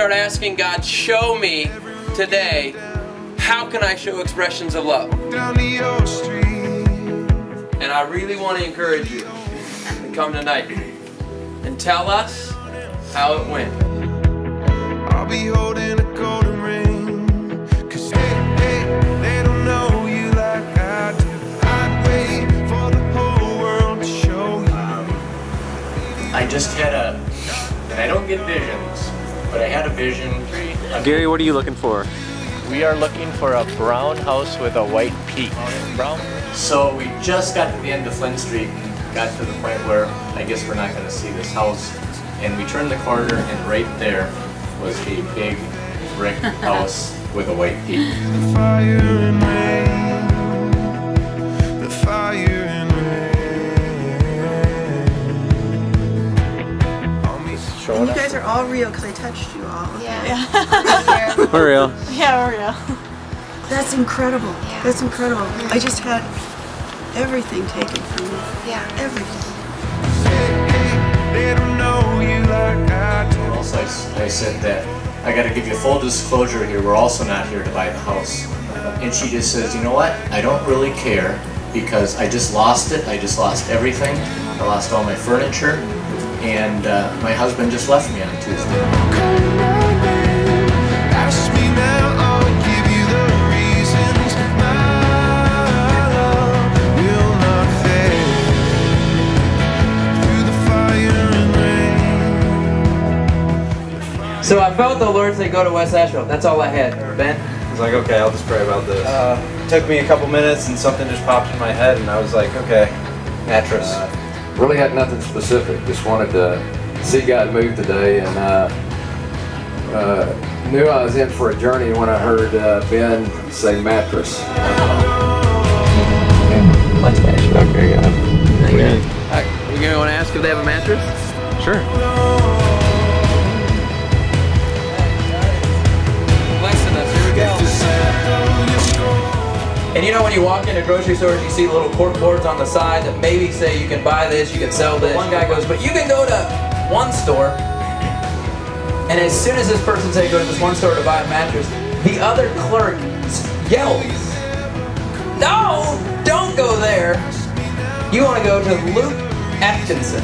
start asking God, show me today, how can I show expressions of love? And I really want to encourage you to come tonight and tell us how it went. I'll be holding a golden ring, 'cause they don't know you like I do. I'd wait for the whole world to show you. I just had and I don't get visions, but I had a vision. Gary, what are you looking for? We are looking for a brown house with a white peak. Brown? So we just got to the end of Flynn Street and got to the point where I guess we're not going to see this house. And we turned the corner and right there was a big brick house with a white peak. The fire and rain, the fire and rain. And you guys are all real because I touched you all. Yeah. For real. Yeah, we're real. That's incredible. Yeah. That's incredible. I just had everything taken from me. Yeah. Everything. They don't know you like I do. Also, I said that I got to give you full disclosure here. We're also not here to buy the house. And she just says, you know what? I don't really care because I just lost it. I just lost everything. I lost all my furniture. And my husband just left me on Tuesday. Ask me now, I'll give you the reasons. My love will not fade through the fire and rain. So I felt the Lord say go to West Asheville. That's all I had. Ben? I was like, okay, I'll just pray about this. It took me a couple minutes and something just popped in my head and I was like, okay, mattress. Really had nothing specific. Just wanted to see God move today, and knew I was in for a journey when I heard Ben say mattress. What's that? Okay, yeah. You gonna want to ask if they have a mattress? Sure. Blessing us. Here we go. And you know when you walk into grocery stores, you see little cork boards on the side that maybe say you can buy this, you can sell this. One guy goes, but you can go to one store, and as soon as this person says go to this one store to buy a mattress, the other clerk yells, no, don't go there. You want to go to Luke Atkinson.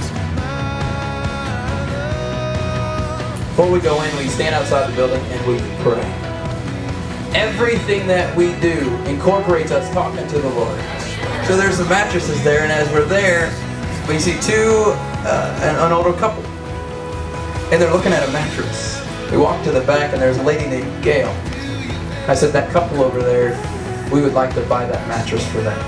Before we go in, we stand outside the building and we pray. Everything that we do incorporates us talking to the Lord. So there's some mattresses there, and as we're there, we see an older couple, and they're looking at a mattress. We walk to the back, and there's a lady named Gail. I said, that couple over there, we would like to buy that mattress for them.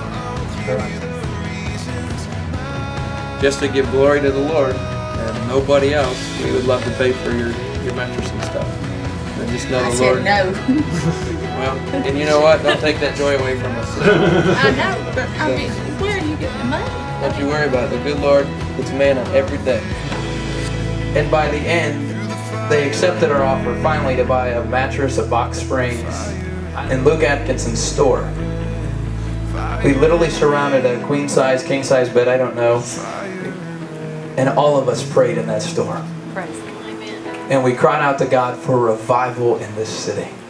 Just to give glory to the Lord and nobody else, we would love to pay for your mattress and stuff. And just know the Lord. I said no. Well, and you know what? Don't take that joy away from us. I know, but I mean, where are you getting the money? Don't you worry about it. The good Lord puts manna every day. And by the end, they accepted our offer finally to buy a mattress, a box springs, in Luke Atkinson's store. We literally surrounded a queen-size, king-size bed, I don't know, and all of us prayed in that store. Praise God. And we cried out to God for revival in this city.